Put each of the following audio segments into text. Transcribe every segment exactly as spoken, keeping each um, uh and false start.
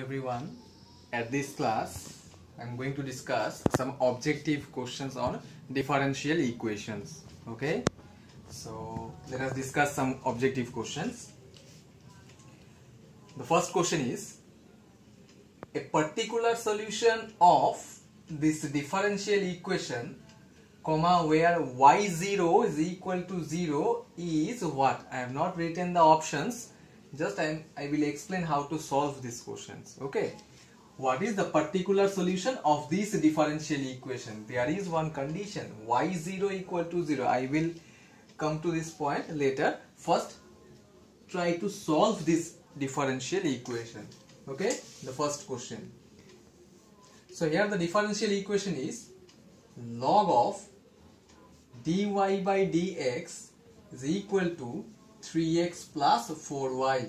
everyone. At this class, I am going to discuss some objective questions on differential equations. Okay, so let us discuss some objective questions. The first question is, a particular solution of this differential equation, comma, where y zero is equal to zero is what? I have not written the options. Just I, I will explain how to solve these questions. Okay, what is the particular solution of this differential equation? There is one condition, y zero equal to zero. I will come to this point later. First, try to solve this differential equation. Okay, the first question. So here the differential equation is log of dy by dx is equal to three x plus four y.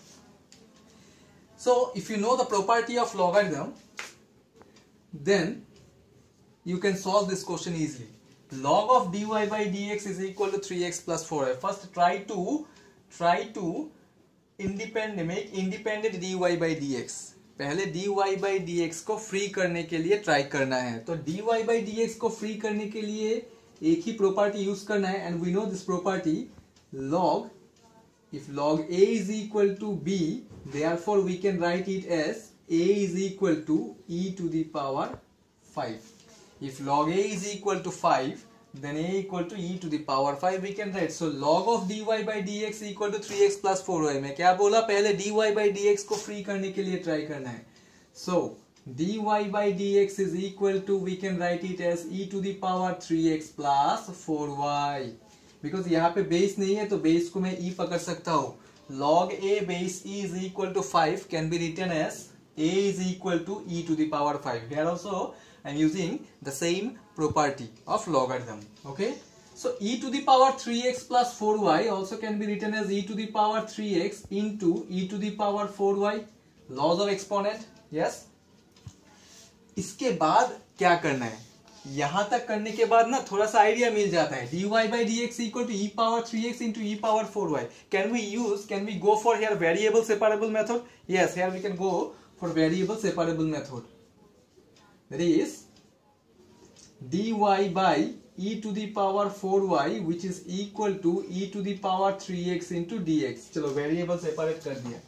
So if you know the property of logarithm, then you can solve this question easily. Log of dy by dx is equal to three x plus four y. First try to try to independent make independent dy by dx. पहले dy by dx को free करने के लिए try करना है. तो dy by dx को free करने के लिए एक ही प्रॉपर्टी यूज करना है, and we know this property log. If log a is equal to b, therefore we can write it as a is equal to e to the power five. If log a is equal to five, then a equal to e to the power five we can write. So log of dy by dx equal to three x plus four y. मैं क्या बोला, पहले dy by dx को free करने के लिए try करना है. So dy by dx is equal to, we can write it as e to the power three x plus four y. Because यहाँ पे बेस नहीं है तो बेस को मैं e पकड़ सकता हूँ. log a base e is equal to five can be written as a is equal to e to the power five. Here also I am using the same property of logarithm. Okay, so e to the power three x plus four y also can be written as e to the power three x into e to the power four y. Laws of exponent. Yes. इसके बाद क्या करना है, यहां तक करने के बाद ना थोड़ा सा आइडिया मिल जाता है. dy by dx equal to e power three x into e power four y. Can we use, can we go for here variable separable method? Yes, here we can go for variable separable method. That is dy by e to the power four y which is equal to e to the power three x into dx. चलो variable separate कर दिया.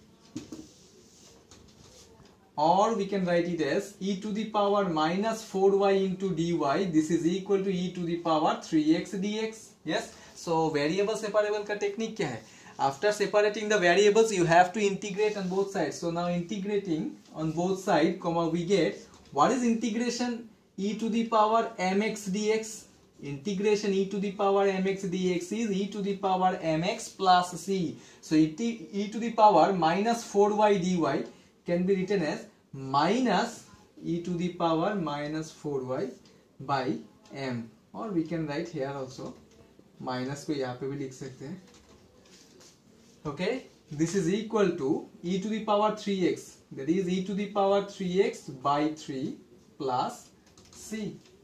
Or we can write it as e to the power minus four y into dy. This is equal to e to the power three x dx. Yes. So variable separable का technique क्या है? After separating the variables, you have to integrate on both sides. So now integrating on both sides, comma, we get, what is integration? E to the power mx dx. Integration e to the power mx dx is e to the power mx plus c. So e to the power minus four y dy can be written as minus e to the power minus four y by m, or we can write here also minus को यहाँ पे भी लिख सकते हैं. Okay, this is equal to e to the power three x, that is e to the power three x by three plus c.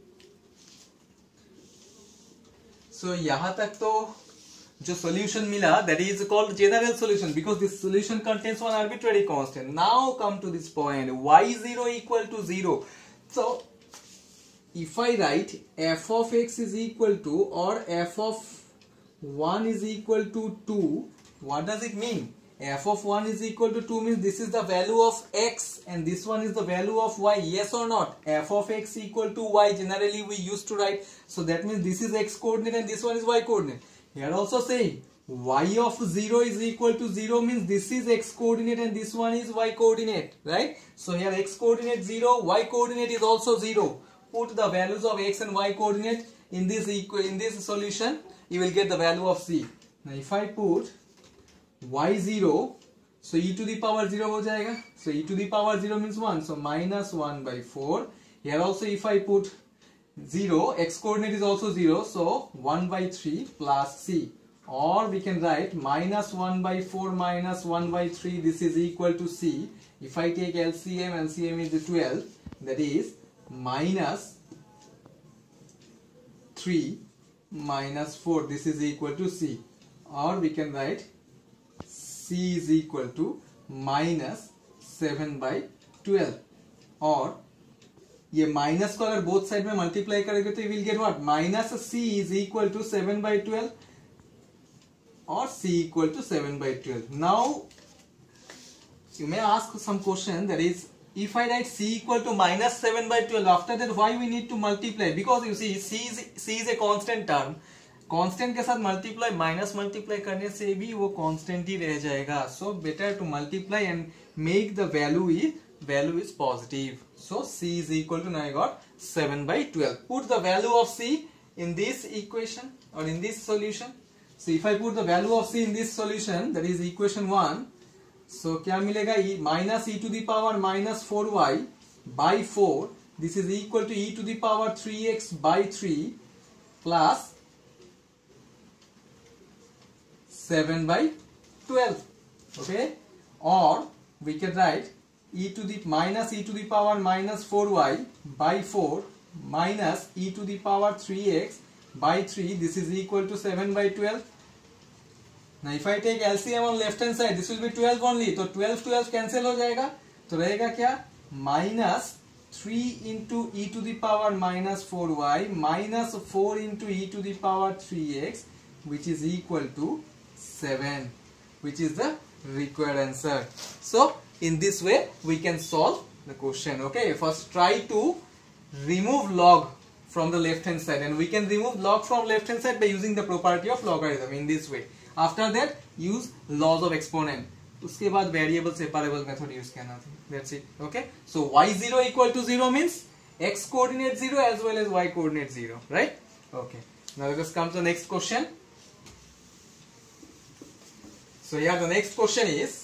So यहाँ तक तो जो solution मिला, that is called general solution because this solution contains one arbitrary constant. Now come to this point, y zero equal to zero. So if I write f of x is equal to, or f of one is equal to two, what does it mean? F of one is equal to two means this is the value of x and this one is the value of y. Yes or not? F of x equal to y, generally we used to write. So that means this is x coordinate and this one is y coordinate. Here also saying y of zero is equal to zero means this is x coordinate and this one is y coordinate, right? So here x coordinate zero, y coordinate is also zero. Put the values of x and y coordinate in this in this solution, you will get the value of c. Now if I put y zero, so e to the power zero हो जाएगा. So e to the power zero means one, so minus one by four. Here also if I put zero, x coordinate is also zero, so one by three plus c. Or we can write minus one by four minus one by three, this is equal to c. If I take L C M, L C M is twelve, that is minus three minus four, this is equal to c. Or we can write c is equal to minus seven by twelve, और ये minus को अगर both side में multiply करेंगे तो you will get what, minus C is equal to seven by twelve और c equal to seven by twelve. Now you may ask some question, that is, if I write c equal to minus seven by twelve, after that why we need to multiply? Because you see c is c is a constant term, constant के साथ multiply minus multiply करने से भी वो constant ही रह जाएगा. So better to multiply and make the value is value is positive. So c is equal to, now I got seven by twelve. Put the value of c in this equation or in this solution. So if I put the value of c in this solution, that is equation one, so क्या मिलेगा, e minus e to the power minus four y by four, this is equal to e to the power three x by three plus seven by twelve. Okay, or we can write e to the minus e to the power minus four y by four minus e to the power three x by three, this is equal to seven by twelve. Now if I take L C M on left hand side, this will be twelve only, तो twelve twelve cancel हो जाएगा, तो रहेगा क्या, minus three into e to the power minus four y minus four into e to the power three x, which is equal to seven, which is the required answer. So in this way we can solve the question. Okay, first try to remove log from the left hand side, and we can remove log from left hand side by using the property of logarithm in this way. After that use laws of exponent, उसके बाद variable separable method use करना था. That's it. Okay, so y zero equal to zero means x coordinate zero as well as y coordinate zero, right? Okay, now let us come to the next question. So here the next question is,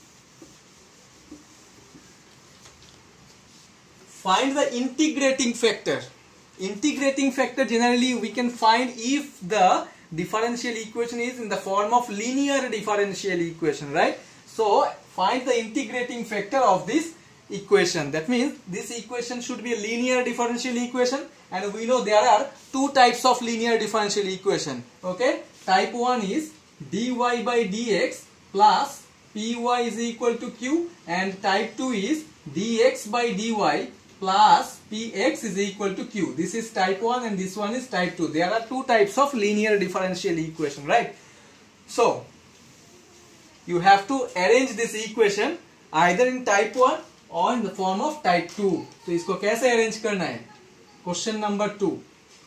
find the integrating factor. Integrating factor generally we can find if the differential equation is in the form of linear differential equation, right? So find the integrating factor of this equation. That means this equation should be a linear differential equation, and we know there are two types of linear differential equation. Okay, type one is dy by dx plus py is equal to q, and type two is dx by dy plus px is equal to q. This is type one and this one is type two. There are two types of linear differential equation, right? So you have to arrange this equation either in type one or in the form of type two. तो इसको कैसे arrange करना है? Question number two.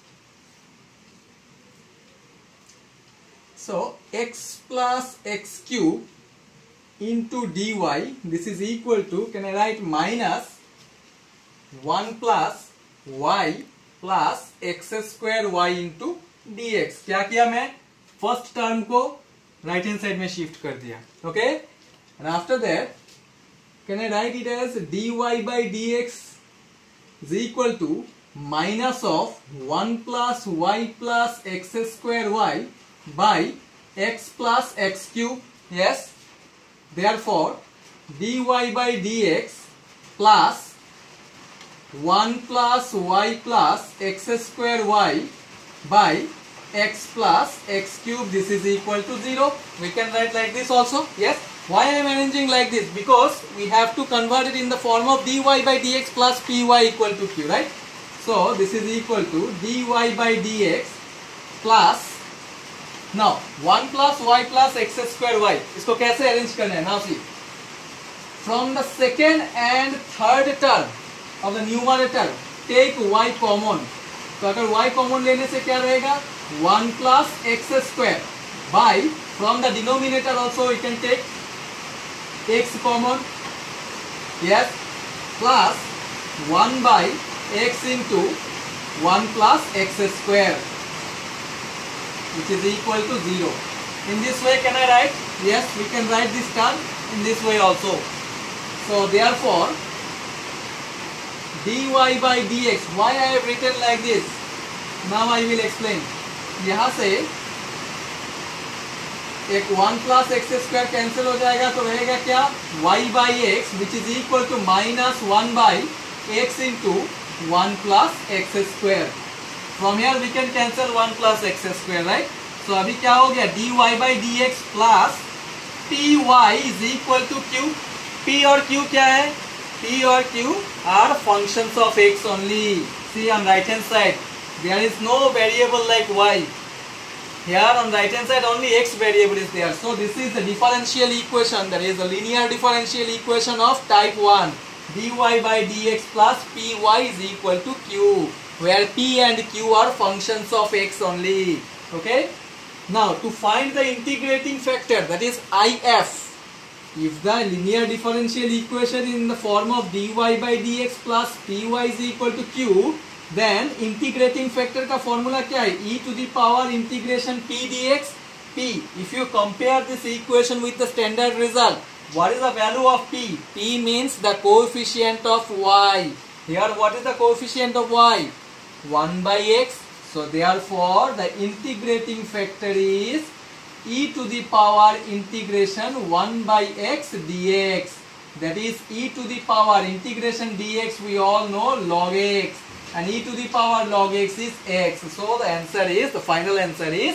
So x plus x cube into dy, this is equal to, can I write, minus one plus y plus x square y into dx. क्या किया मैं? First term को right hand side में shift कर दिया. Okay, and after that can I write it as dy by dx is equal to minus of one plus y plus x square y by x plus x cube. Yes, therefore dy by dx plus one plus y plus x square y by x plus x cube, this is equal to zero. We can write like this also. Yes, why I am arranging like this? Because we have to convert it in the form of dy by dx plus py equal to q, right? So this is equal to dy by dx plus, now one plus y plus x square y. इसको कैसे arrange करना है? Now see, from the second and third term of the numerator take y common. तो अगर y common लेने से क्या रहेगा? one plus x square by, from the denominator also we can take x common. Yes, plus one by x into one plus x square, which is equal to zero. In this way can I write? Yes, we can write this term in this way also. So therefore dy by dx, why I have written like this? Now I will explain. यहाँ से एक one plus x square cancel हो जाएगा, तो रहेगा क्या? y by x, which is equal to minus one by x into one plus x square. From here we can cancel one plus x square, right? So अभी क्या हो गया? dy by dx plus py is equal to q. P और Q क्या है? P और Q are functions of x only. See on right hand side, there is no variable like y. Here on right hand side only x variable is there. So this is the differential equation, that is a linear differential equation of type one. dy by dx plus py is equal to q, where p and q are functions of x only. Okay. Now to find the integrating factor, that is if, if the linear differential equation in the form of dy by dx plus py is equal to q, then integrating factor का formula क्या है? E to the power integration p dx. P, if you compare this equation with the standard result, what is the value of p? P means the coefficient of y. Here what is the coefficient of y? one by x. So therefore the integrating factor is e to the power integration one by x dx. That is e to the power integration dx, we all know log x, and e to the power log x is x. So the answer is, the final answer is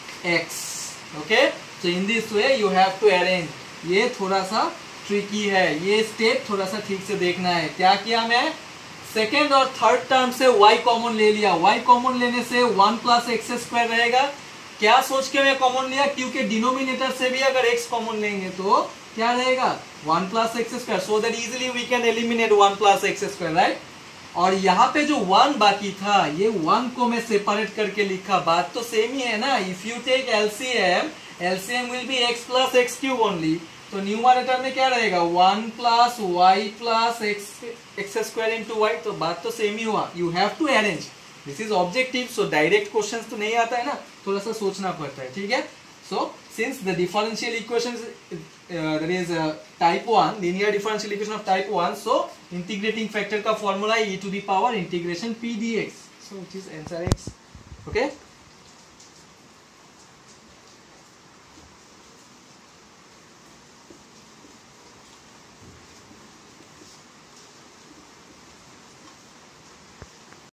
x. Okay. So in this way you have to arrange. ये थोड़ा सा tricky है, ये step थोड़ा सा ठीक से देखना है. क्या किया मैं? सेकेंड और थर्ड टर्म से y कॉमन ले लिया. y कॉमन लेने से वन प्लस एक्स स्क्वायर रहेगा. क्या सोच के मैं कॉमन लिया? क्योंकि डिनोमिनेटर से भी अगर x कॉमन लेंगे तो क्या रहेगा? One plus X square. So that easily we can eliminate one plus X square, right. और यहाँ पे जो वन बाकी था, ये वन को मैं सेपरेट करके लिखा. बात तो सेम ही है ना. If you take LCM, LCM will be X plus X cube only. तो न्यूमरेटर में क्या रहेगा? One plus Y plus X X square into Y. तो बात तो सेम ही हुआ. You have to arrange. This is objective, so direct question तो नहीं आता है ना, थोड़ा सा सोचना पड़ता है. ठीक है. So since the differential equation that is type one, linear differential equation of type one, so integrating factor का formula e to the power integration p dx. So which is answer x. Okay.